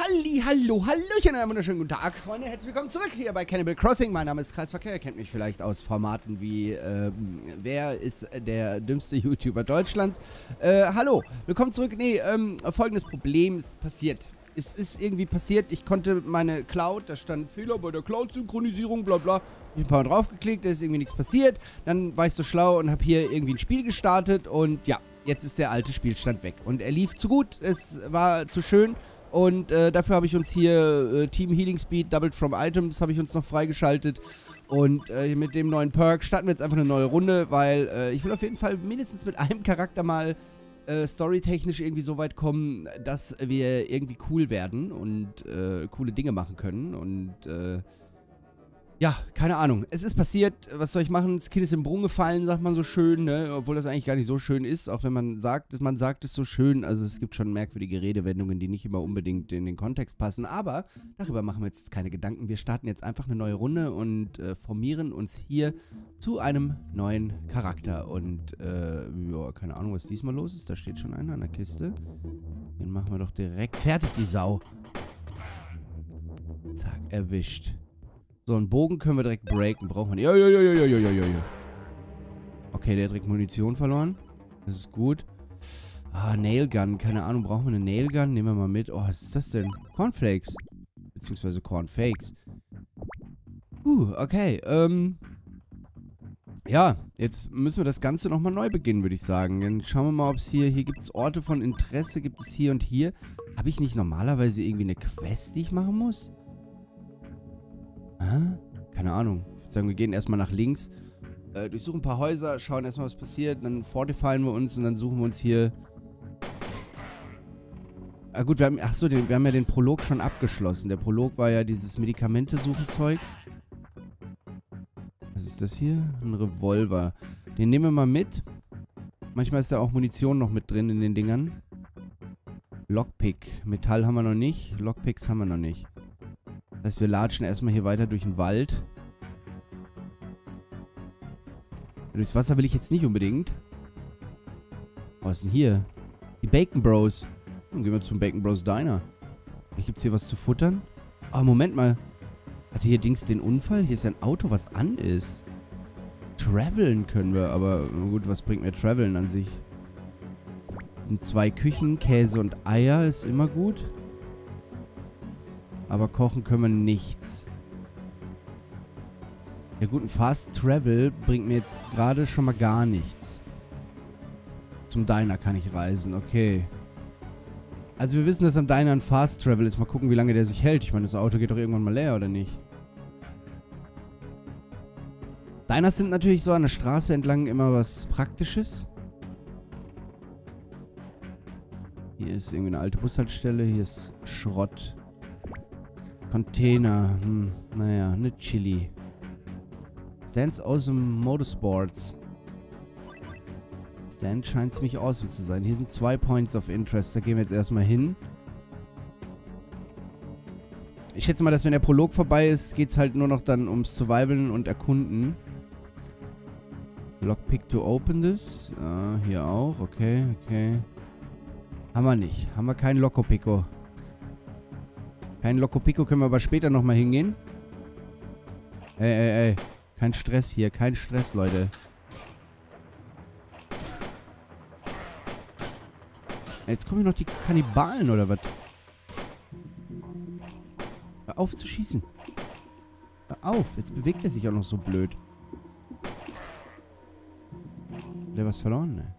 Hallo, hallöchen, einen wunderschönen guten Tag, Freunde. Herzlich willkommen zurück hier bei Cannibal Crossing. Mein Name ist Kreisverkehr. Ihr kennt mich vielleicht aus Formaten wie, wer ist der dümmste YouTuber Deutschlands? Hallo, willkommen zurück. Nee, folgendes Problem ist passiert. Es ist irgendwie passiert, ich konnte meine Cloud, da stand Fehler bei der Cloud-Synchronisierung, bla bla. Ich habe ein paar Mal draufgeklickt, da ist irgendwie nichts passiert. Dann war ich so schlau und habe hier irgendwie ein Spiel gestartet und ja, jetzt ist der alte Spielstand weg. Und er lief zu gut, es war zu schön. Und dafür habe ich uns hier Team Healing Speed, Doubled from Items, habe ich uns noch freigeschaltet. Und mit dem neuen Perk starten wir jetzt einfach eine neue Runde, weil ich will auf jeden Fall mindestens mit einem Charakter mal storytechnisch irgendwie so weit kommen, dass wir irgendwie cool werden und coole Dinge machen können. Und ja, keine Ahnung. Es ist passiert. Was soll ich machen? Das Kind ist im Brunnen gefallen, sagt man so schön, ne? Obwohl das eigentlich gar nicht so schön ist, auch wenn man sagt es so schön. Also es gibt schon merkwürdige Redewendungen, die nicht immer unbedingt in den Kontext passen. Aber darüber machen wir jetzt keine Gedanken. Wir starten jetzt einfach eine neue Runde und formieren uns hier zu einem neuen Charakter. Und ja, keine Ahnung, was diesmal los ist. Da steht schon einer an der Kiste. Den machen wir doch direkt fertig, die Sau. Zack, erwischt. So, einen Bogen können wir direkt breaken. Brauchen wir nicht. Ja. Okay, der hat direkt Munition verloren. Das ist gut. Ah, Nailgun. Keine Ahnung, brauchen wir eine Nailgun? Nehmen wir mal mit. Oh, was ist das denn? Cornflakes. Beziehungsweise Cornfakes. Okay. Ja, jetzt müssen wir das Ganze nochmal neu beginnen, würde ich sagen. Dann schauen wir mal, ob es hier gibt es Orte von Interesse, gibt es hier und hier. Habe ich nicht normalerweise irgendwie eine Quest, die ich machen muss? Keine Ahnung. Ich würde sagen, wir gehen erstmal nach links, durchsuchen ein paar Häuser, schauen erstmal, was passiert, dann fortifieren wir uns und dann suchen wir uns hier... Ah gut, wir haben ja den Prolog schon abgeschlossen. Der Prolog war ja dieses Medikamente-Suchen-Zeug. Was ist das hier? Ein Revolver. Den nehmen wir mal mit. Manchmal ist da auch Munition noch mit drin in den Dingern. Lockpick. Metall haben wir noch nicht. Lockpicks haben wir noch nicht. Das heißt, wir latschen erstmal hier weiter durch den Wald. Durchs Wasser will ich jetzt nicht unbedingt. Was ist denn hier? Die Bacon Bros. Dann gehen wir zum Bacon Bros Diner. Gibt es hier was zu futtern? Ah, Moment mal. Hatte hier Dings den Unfall? Hier ist ein Auto, was an ist. Traveln können wir, aber gut, was bringt mir Traveln an sich? Das sind 2 Küchen, Käse und Eier, ist immer gut. Aber kochen können wir nichts. Ja gut, ein Fast Travel bringt mir jetzt gerade schon mal gar nichts. Zum Diner kann ich reisen, okay. Also wir wissen, dass am Diner ein Fast Travel ist. Mal gucken, wie lange der sich hält. Ich meine, das Auto geht doch irgendwann mal leer, oder nicht? Diners sind natürlich so an der Straße entlang immer was Praktisches. Hier ist irgendwie eine alte Bushaltestelle. Hier ist Schrott. Container. Naja, eine Chili. Stands awesome Motorsports. Stand scheint ziemlich awesome zu sein. Hier sind 2 Points of Interest. Da gehen wir jetzt erstmal hin. Ich schätze mal, dass wenn der Prolog vorbei ist, geht es halt nur noch dann ums Survivalen und Erkunden. Lockpick to open this. Hier auch. Okay. Haben wir nicht. Haben wir keinen Locopico. Kein Locopico, können wir aber später nochmal hingehen. Ey. Kein Stress hier. Kein Stress, Leute. Jetzt kommen hier noch die Kannibalen, oder was? Hör auf zu schießen. Hör auf. Jetzt bewegt er sich auch noch so blöd. Hat der was verloren? Ne?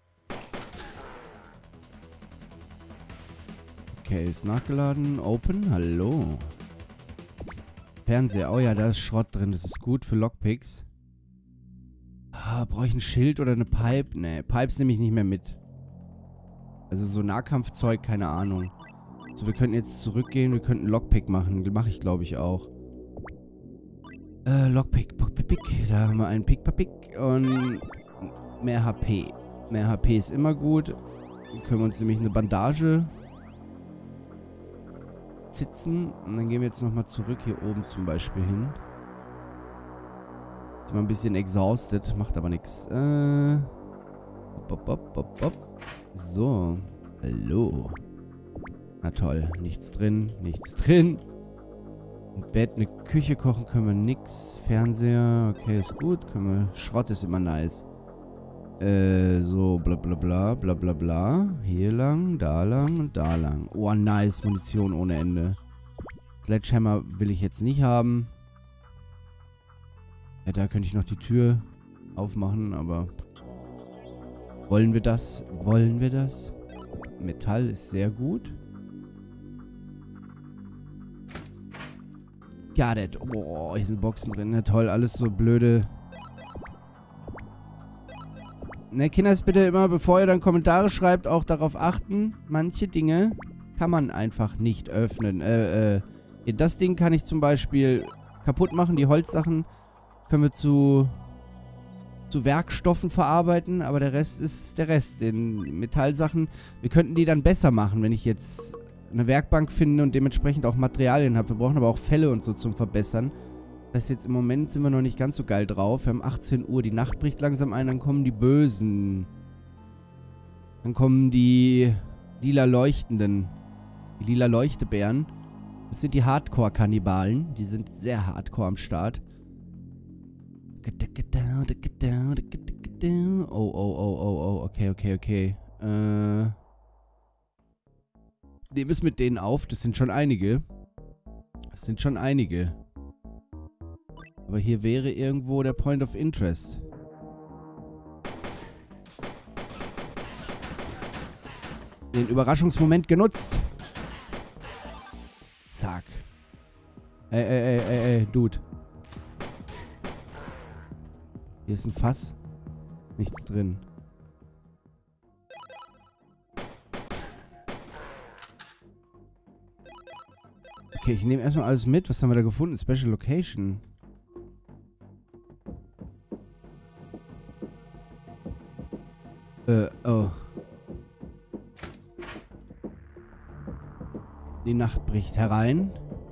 Okay, ist nachgeladen. Open. Hallo. Fernseher. Oh ja, da ist Schrott drin. Das ist gut für Lockpicks. Brauche ich ein Schild oder eine Pipe? Ne, Pipes nehme ich nicht mehr mit. Also so Nahkampfzeug, keine Ahnung. So, wir könnten jetzt zurückgehen. Wir könnten Lockpick machen. Mache ich, glaube ich, auch. Lockpick. Da haben wir einen Pick. Und mehr HP. Mehr HP ist immer gut. Dann können wir uns nämlich eine Bandage sitzen. Und dann gehen wir jetzt nochmal zurück hier oben zum Beispiel hin. Ist mal ein bisschen exhausted. Macht aber nichts. So. Hallo. Na toll. Nichts drin. Nichts drin. Ein Bett, eine Küche kochen können wir nix. Fernseher, okay, ist gut. Können wir. Schrott ist immer nice. So, bla bla bla, bla bla bla. Hier lang, da lang und da lang. Oh, nice. Munition ohne Ende. Sledgehammer will ich jetzt nicht haben. Ja, da könnte ich noch die Tür aufmachen, aber... Wollen wir das? Wollen wir das? Metall ist sehr gut. Got it. Oh, hier sind Boxen drin. Ja, toll, alles so blöde... Ne, Kinders, bitte immer, bevor ihr dann Kommentare schreibt, auch darauf achten, manche Dinge kann man einfach nicht öffnen. Das Ding kann ich zum Beispiel kaputt machen. Die Holzsachen können wir zu Werkstoffen verarbeiten, aber der Rest ist der Rest. Den Metallsachen, wir könnten die dann besser machen, wenn ich jetzt eine Werkbank finde und dementsprechend auch Materialien habe. Wir brauchen aber auch Fälle und so zum Verbessern. Das heißt, jetzt im Moment sind wir noch nicht ganz so geil drauf. Wir haben 18 Uhr, die Nacht bricht langsam ein, dann kommen die Bösen. Dann kommen die lila Leuchtenden. Die lila Leuchtebären. Das sind die Hardcore-Kannibalen. Die sind sehr hardcore am Start. Oh. Okay. Nehmen wir es mit denen auf. Das sind schon einige. Aber hier wäre irgendwo der Point of Interest. Den Überraschungsmoment genutzt. Zack. Ey, Dude. Hier ist ein Fass. Nichts drin. Okay, ich nehme erstmal alles mit. Was haben wir da gefunden? Special Location. Oh. Die Nacht bricht herein.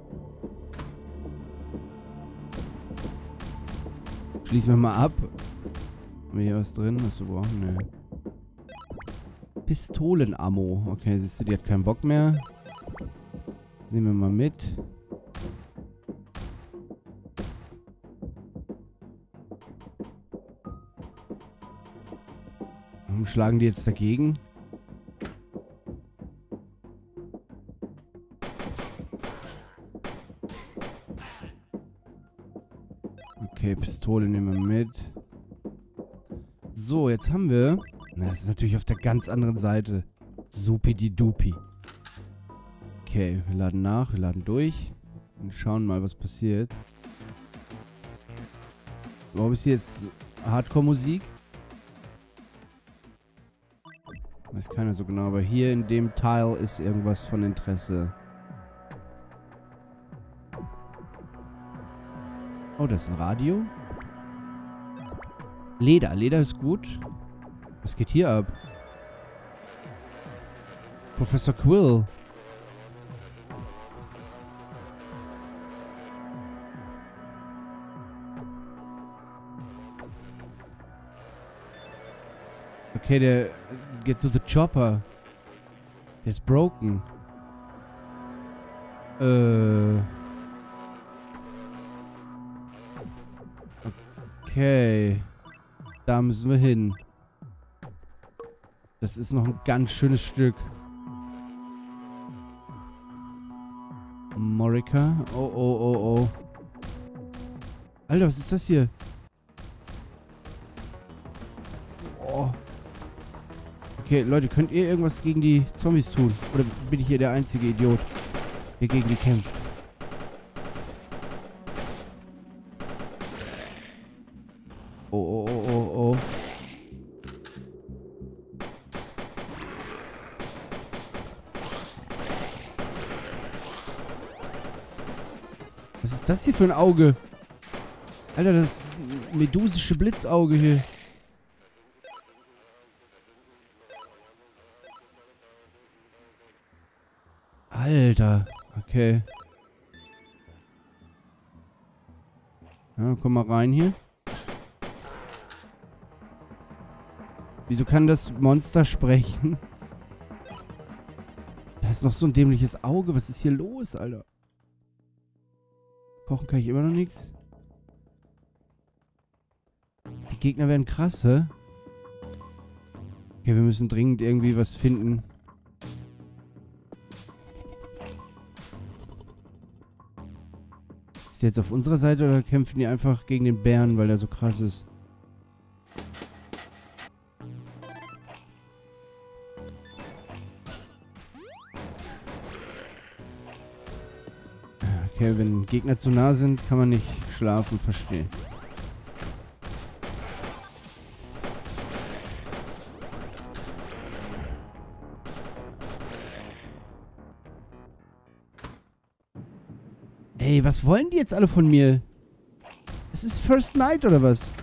Schließen wir mal ab. Haben wir hier was drin, was wir brauchen? Nö. Pistolenammo. Okay, siehst du, die hat keinen Bock mehr. Das nehmen wir mal mit. Warum schlagen die jetzt dagegen? Okay, Pistole nehmen wir mit. So, jetzt haben wir... Na, das ist natürlich auf der ganz anderen Seite. Supi-di-dupi. Okay, wir laden nach, wir laden durch. Und schauen mal, was passiert. Warum ist hier jetzt Hardcore-Musik? Weiß keiner so genau, aber hier in dem Teil ist irgendwas von Interesse. Oh, das ist ein Radio. Leder. Leder ist gut. Was geht hier ab? Professor Quill. Okay, der get to the chopper. Der ist broken. Okay. Da müssen wir hin. Das ist noch ein ganz schönes Stück. Morika. Oh. Alter, was ist das hier? Oh. Okay, Leute, könnt ihr irgendwas gegen die Zombies tun? Oder bin ich hier der einzige Idiot, der gegen die kämpft? Oh. Was ist das hier für ein Auge? Alter, das medusische Blitzauge hier. Alter. Okay. Ja, komm mal rein hier. Wieso kann das Monster sprechen? Das ist noch so ein dämliches Auge. Was ist hier los, Alter? Kochen kann ich immer noch nichts. Die Gegner werden krass, hä? Okay, wir müssen dringend irgendwie was finden. Ist der jetzt auf unserer Seite oder kämpfen die einfach gegen den Bären, weil der so krass ist? Okay, wenn Gegner zu nah sind, kann man nicht schlafen, verstehen. Ey, was wollen die jetzt alle von mir? Es ist First Night oder was?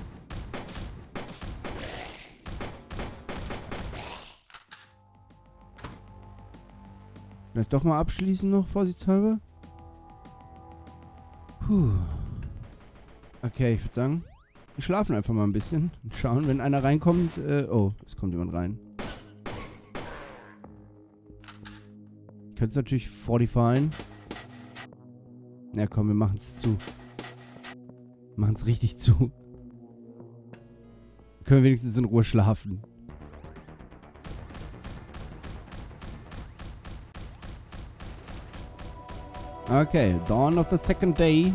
Vielleicht doch mal abschließen noch, vorsichtshalber. Puh. Okay, ich würde sagen, wir schlafen einfach mal ein bisschen und schauen, wenn einer reinkommt. Oh, es kommt jemand rein. Ich könnte es natürlich fortifieren. Na komm, wir machen es zu. Wir machen es richtig zu. Wir können wenigstens in Ruhe schlafen. Okay, dawn of the second day.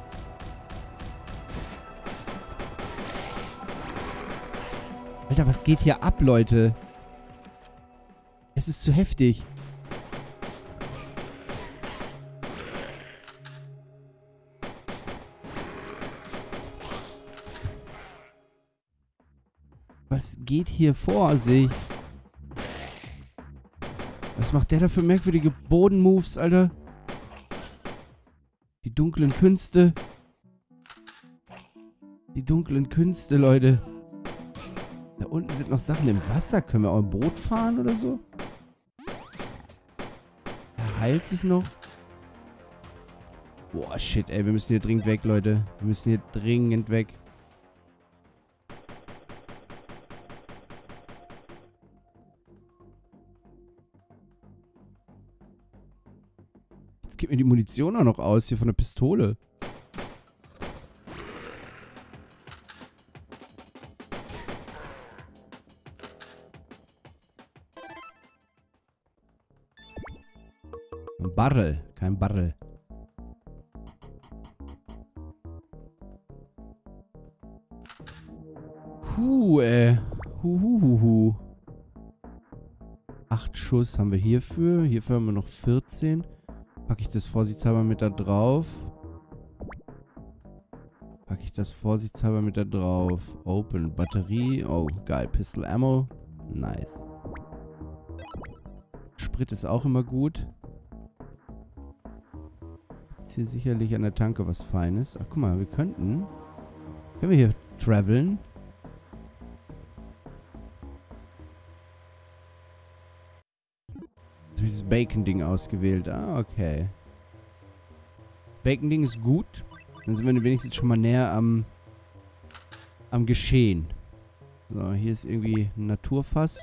Alter, was geht hier ab, Leute? Es ist zu heftig. Was geht hier vor sich? Was macht der da für merkwürdige Bodenmoves, Alter? Die dunklen Künste. Die dunklen Künste, Leute. Da unten sind noch Sachen im Wasser. Können wir auch ein Boot fahren oder so? Er heilt sich noch. Boah, shit, ey. Wir müssen hier dringend weg, Leute. Wir müssen hier dringend weg. Jetzt geht mir die Munition auch noch aus hier von der Pistole. Ein Barrel, kein Barrel. Ey. 8 Schuss haben wir hierfür. Hierfür haben wir noch 14. Packe ich das vorsichtshalber mit da drauf. Packe ich das vorsichtshalber mit da drauf. Open. Batterie. Oh, geil. Pistol Ammo. Nice. Sprit ist auch immer gut. Ist hier sicherlich an der Tanke was Feines. Ach, guck mal, wir könnten... Können wir hier traveln? Dieses Bacon-Ding ausgewählt. Ah, okay. Bacon-Ding ist gut. Dann sind wir wenigstens schon mal näher am Geschehen. So, hier ist irgendwie ein Naturfass.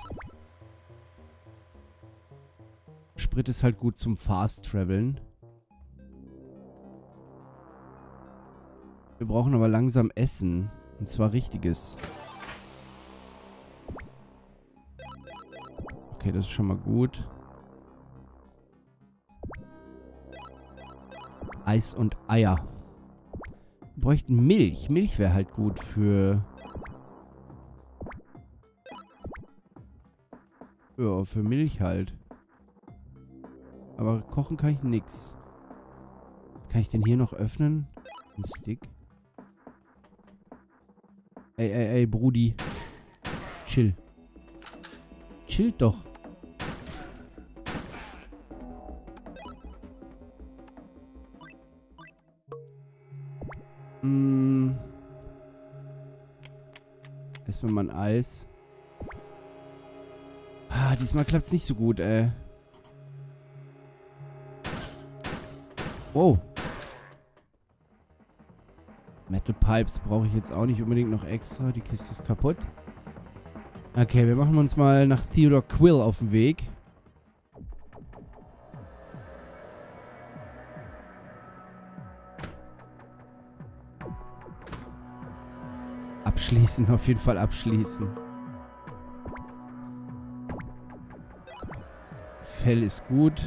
Sprit ist halt gut zum Fast-Traveln. Wir brauchen aber langsam Essen. Und zwar richtiges. Okay, das ist schon mal gut. Eis und Eier. Wir bräuchten Milch. Milch wäre halt gut für... Ja, für Milch halt. Aber kochen kann ich nix. Kann ich den hier noch öffnen? Ein Stick. Ey, Brudi. Chill. Chillt doch. Essen wir mal ein Eis. Ah, diesmal klappt es nicht so gut, ey. Wow. Metal Pipes brauche ich jetzt auch nicht unbedingt noch extra. Die Kiste ist kaputt. Okay, wir machen uns mal nach Theodore Quill auf den Weg. Abschließen, auf jeden Fall abschließen. Fell ist gut.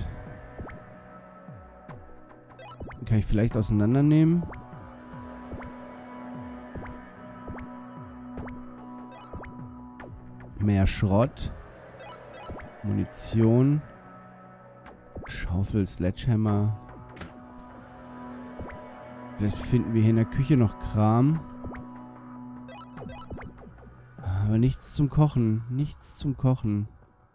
Den kann ich vielleicht auseinandernehmen. Mehr Schrott. Munition. Schaufel, Sledgehammer. Vielleicht finden wir hier in der Küche noch Kram. Aber nichts zum Kochen. Nichts zum Kochen.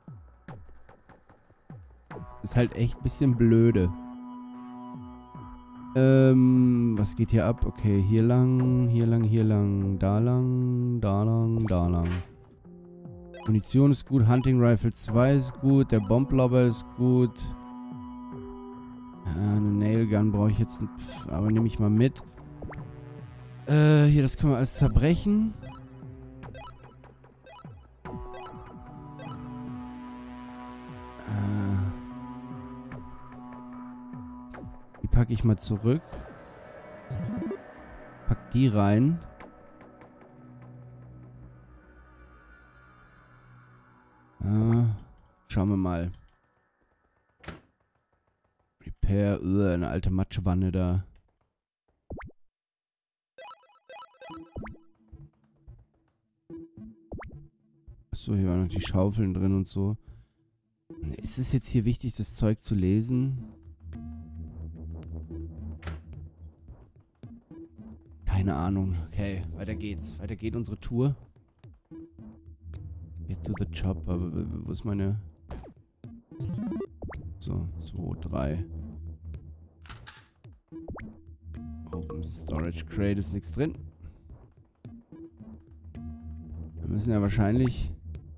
Ist halt echt ein bisschen blöde. Was geht hier ab? Okay, hier lang, hier lang, hier lang, da lang, da lang, da lang. Munition ist gut, Hunting Rifle 2 ist gut, der Bomblobber ist gut. Eine Nailgun brauche ich jetzt, aber nehme ich mal mit. Hier, das können wir alles zerbrechen. Die packe ich mal zurück. Pack die rein. Schauen wir mal. Repair, eine alte Matschwanne da. Achso, hier waren noch die Schaufeln drin und so. Ist es jetzt hier wichtig, das Zeug zu lesen? Keine Ahnung. Okay, weiter geht's. Weiter geht unsere Tour. Get to the job. Aber wo ist meine... So, 2, 3. Open Storage Crate, ist nichts drin. Wir müssen ja wahrscheinlich...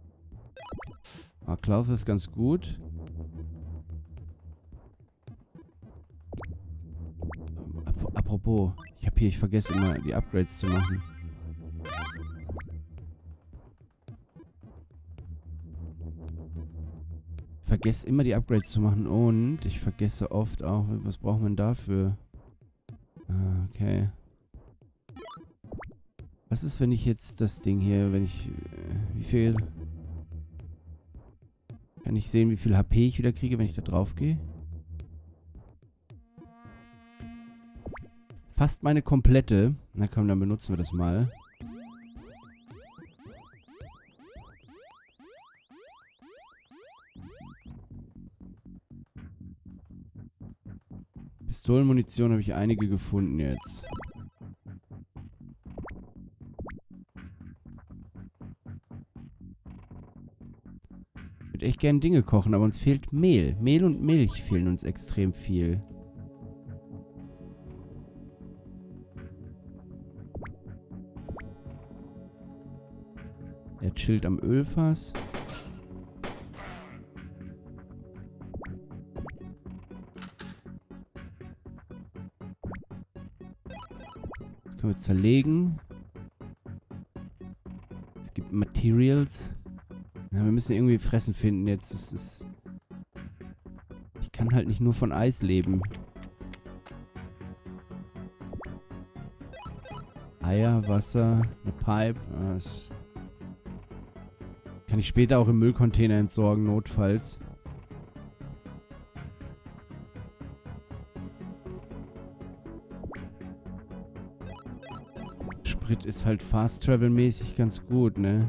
Cloth ist ganz gut. Apropos, ich vergesse immer die Upgrades zu machen. Vergesse immer die Upgrades zu machen und ich vergesse oft auch, was braucht man dafür? Okay. Was ist, wenn ich jetzt das Ding hier, wenn ich, wie viel... Kann ich sehen, wie viel HP ich wieder kriege, wenn ich da drauf gehe? Fast meine komplette. Na komm, dann benutzen wir das mal. Pistolenmunition habe ich einige gefunden jetzt. Ich würde echt gerne Dinge kochen, aber uns fehlt Mehl. Mehl und Milch fehlen uns extrem viel. Er chillt am Ölfass. Das können wir zerlegen. Es gibt Materials. Ja, wir müssen irgendwie Fressen finden jetzt. Das ist... Ich kann halt nicht nur von Eis leben. Eier, Wasser, eine Pipe. Das kann ich später auch im Müllcontainer entsorgen, notfalls. Sprit ist halt Fast-Travel-mäßig ganz gut, ne?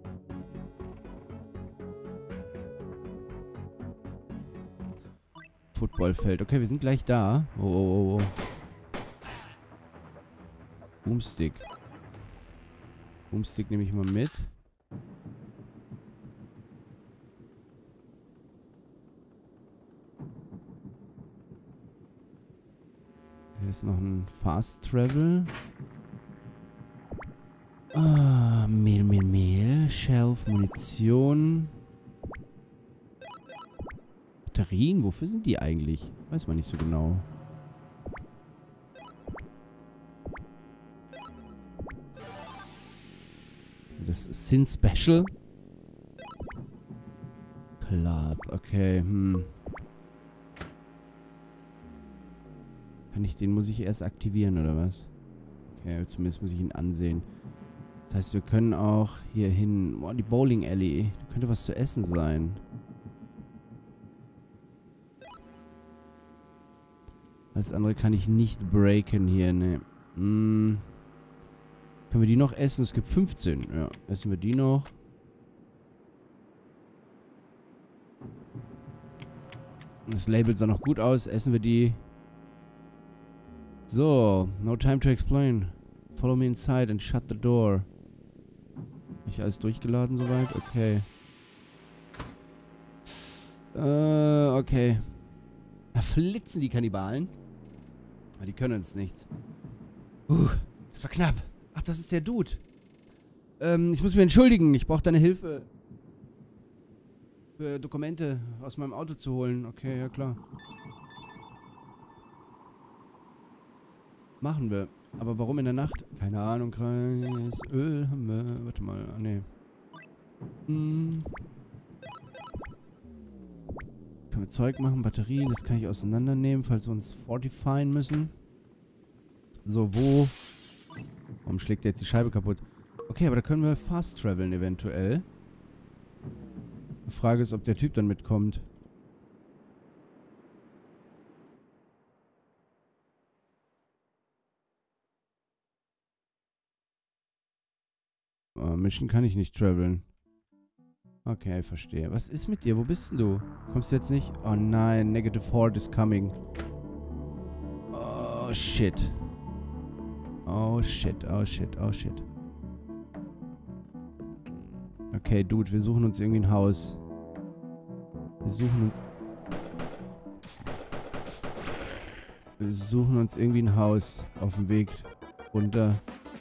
Footballfeld. Okay, wir sind gleich da. Oh. Boomstick. Boomstick nehme ich mal mit. Hier ist noch ein Fast Travel. Mehl. Shelf, Munition. Batterien, wofür sind die eigentlich? Weiß man nicht so genau. Das ist Sin Special. Cloth, okay, Muss ich erst aktivieren, oder was? Okay, zumindest muss ich ihn ansehen. Das heißt, wir können auch hier hin. Boah, die Bowling Alley. Da könnte was zu essen sein. Das andere kann ich nicht breaken hier, ne. Können wir die noch essen? Es gibt 15. Ja, essen wir die noch. Das Label sah noch gut aus. Essen wir die. So, no time to explain. Follow me inside and shut the door. Nicht alles durchgeladen soweit? Okay. Okay. Da flitzen die Kannibalen. Aber die können uns nichts. Das war knapp. Ach, das ist der Dude. Ich muss mich entschuldigen. Ich brauche deine Hilfe. Für Dokumente aus meinem Auto zu holen. Okay, ja klar. Machen wir. Aber warum in der Nacht? Keine Ahnung, Kreis. Öl haben wir. Warte mal. Ah, nee. Können wir Zeug machen, Batterien. Das kann ich auseinandernehmen, falls wir uns fortifieren müssen. So, wo? Warum schlägt der jetzt die Scheibe kaputt? Okay, aber da können wir fast traveln eventuell. Die Frage ist, ob der Typ dann mitkommt. Mission kann ich nicht traveln. Okay, verstehe. Was ist mit dir? Wo bist denn du? Kommst du jetzt nicht? Oh nein, Negative Horde is coming. Oh shit. Oh shit, oh shit, oh shit. Okay, Dude, wir suchen uns irgendwie ein Haus. Wir suchen uns irgendwie ein Haus auf dem Weg runter.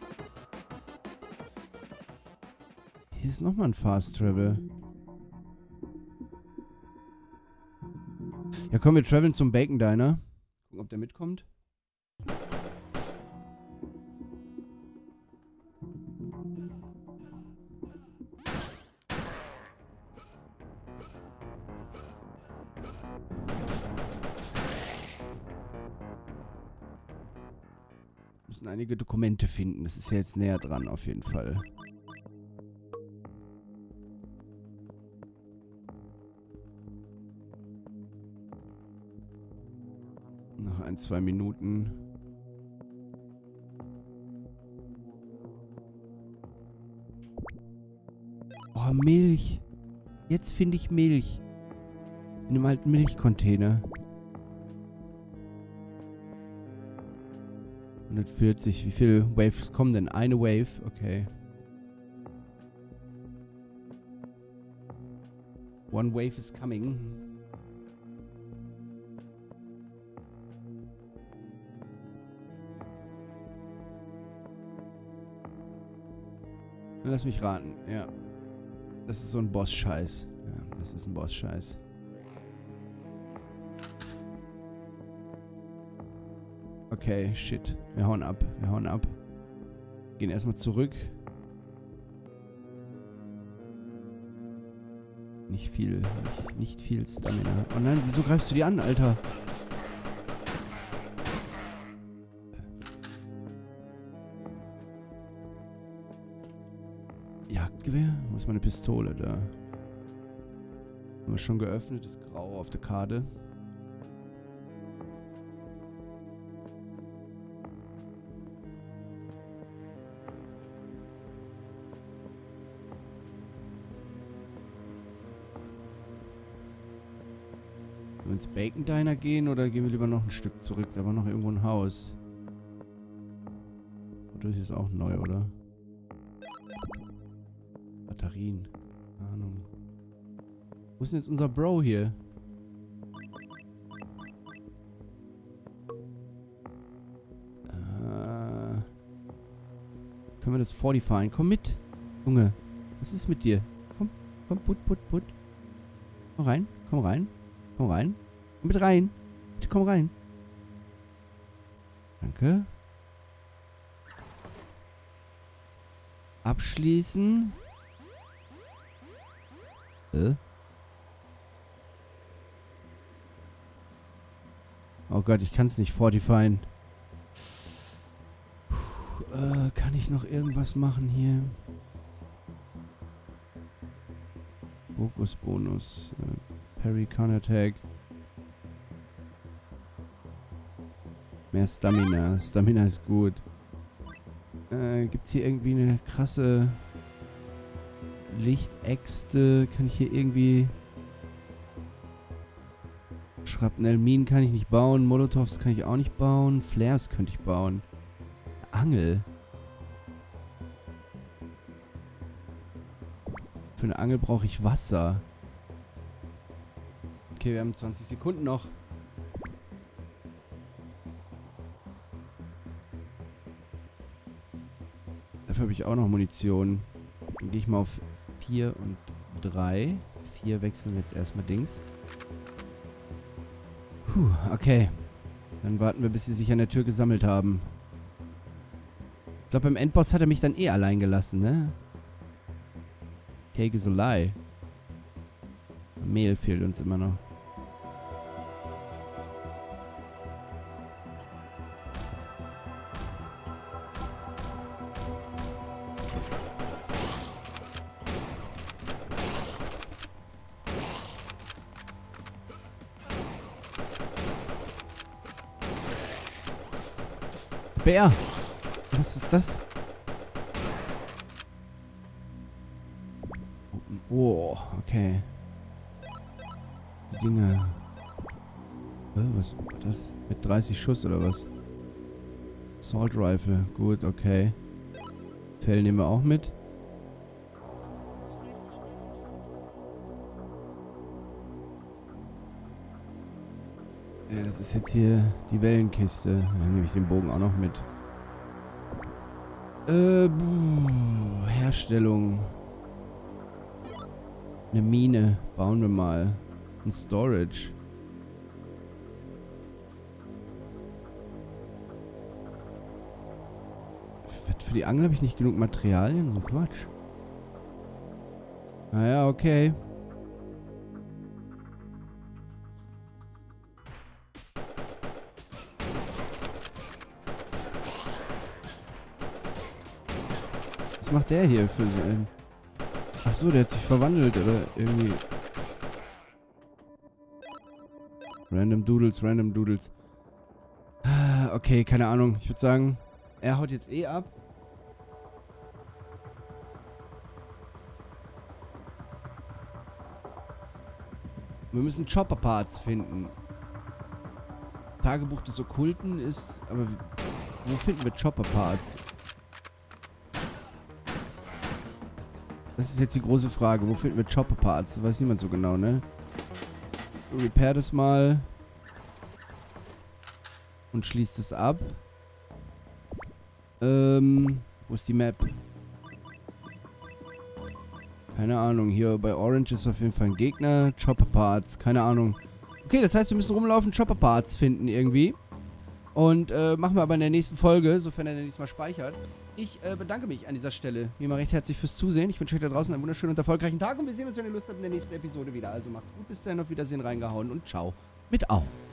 Hier ist nochmal ein Fast Travel. Ja komm, wir traveln zum Bacon Diner. Gucken, ob der mitkommt. Müssen einige Dokumente finden. Das ist ja jetzt näher dran auf jeden Fall. Noch 1-2 Minuten. Oh, Milch. Jetzt finde ich Milch. In einem alten Milchcontainer. 140. Wie viele Waves kommen denn? Eine Wave? Okay. One wave is coming. Lass mich raten. Ja. Das ist so ein Boss-Scheiß. Ja, das ist ein Boss-Scheiß. Okay, shit. Wir hauen ab. Wir hauen ab. Gehen erstmal zurück. Nicht viel. Nicht viel Stamina. Oh nein, wieso greifst du die an, Alter? Jagdgewehr? Wo ist meine Pistole da? Haben wir schon geöffnet. Das Grau auf der Karte. Wollen wir ins Bacon Diner gehen oder gehen wir lieber noch ein Stück zurück? Da war noch irgendwo ein Haus. Das ist auch neu, oder? Batterien. Keine Ahnung. Wo ist denn jetzt unser Bro hier? Können wir das fortifieren? Komm mit. Junge. Was ist mit dir? Komm. Komm, put. Komm rein. Komm rein. Komm rein. Komm mit rein. Bitte komm rein. Danke. Abschließen. Oh Gott, ich kann es nicht fortifieren. Kann ich noch irgendwas machen hier? Fokus-Bonus. Parry, Counter-Attack. Mehr Stamina. Stamina ist gut. Gibt's hier irgendwie eine krasse Lichtäxte? Kann ich hier irgendwie... Schrapnellminen kann ich nicht bauen. Molotovs kann ich auch nicht bauen. Flares könnte ich bauen. Angel. Für eine Angel brauche ich Wasser. Okay, wir haben 20 Sekunden noch. Dafür habe ich auch noch Munition. Dann gehe ich mal auf 4 und 3. 4 wechseln wir jetzt erstmal Dings. Puh, okay. Dann warten wir, bis sie sich an der Tür gesammelt haben. Ich glaube, beim Endboss hat er mich dann eh allein gelassen, ne? Cake is a lie. Mehl fehlt uns immer noch. Bär! Was ist das? Oh, okay. Die Dinger. Was war das? Mit 30 Schuss oder was? Assault Rifle. Gut, okay. Fell nehmen wir auch mit. Ja, das ist jetzt hier die Wellenkiste. Dann nehme ich den Bogen auch noch mit. Herstellung. Eine Mine. Bauen wir mal. Ein Storage. Für die Angel habe ich nicht genug Materialien. So Quatsch. Naja, okay. Was macht der hier für sein? Achso, der hat sich verwandelt oder irgendwie. Random Doodles, Random Doodles. Okay, keine Ahnung. Ich würde sagen, er haut jetzt eh ab. Wir müssen Chopper-Parts finden. Tagebuch des Okkulten ist... Aber wo finden wir Chopper-Parts? Das ist jetzt die große Frage. Wo finden wir Chopper-Parts? Weiß niemand so genau, ne? Repair das mal. Und schließt es ab. Wo ist die Map? Keine Ahnung. Hier bei Orange ist auf jeden Fall ein Gegner. Chopper-Parts. Keine Ahnung. Okay, das heißt, wir müssen rumlaufen, Chopper-Parts finden irgendwie. Und machen wir aber in der nächsten Folge, sofern er nächstes Mal speichert. Ich bedanke mich an dieser Stelle. Wie immer recht herzlich fürs Zusehen. Ich wünsche euch da draußen einen wunderschönen und erfolgreichen Tag. Und wir sehen uns, wenn ihr Lust habt, in der nächsten Episode wieder. Also macht's gut. Bis dahin, auf Wiedersehen, reingehauen und ciao mit Au.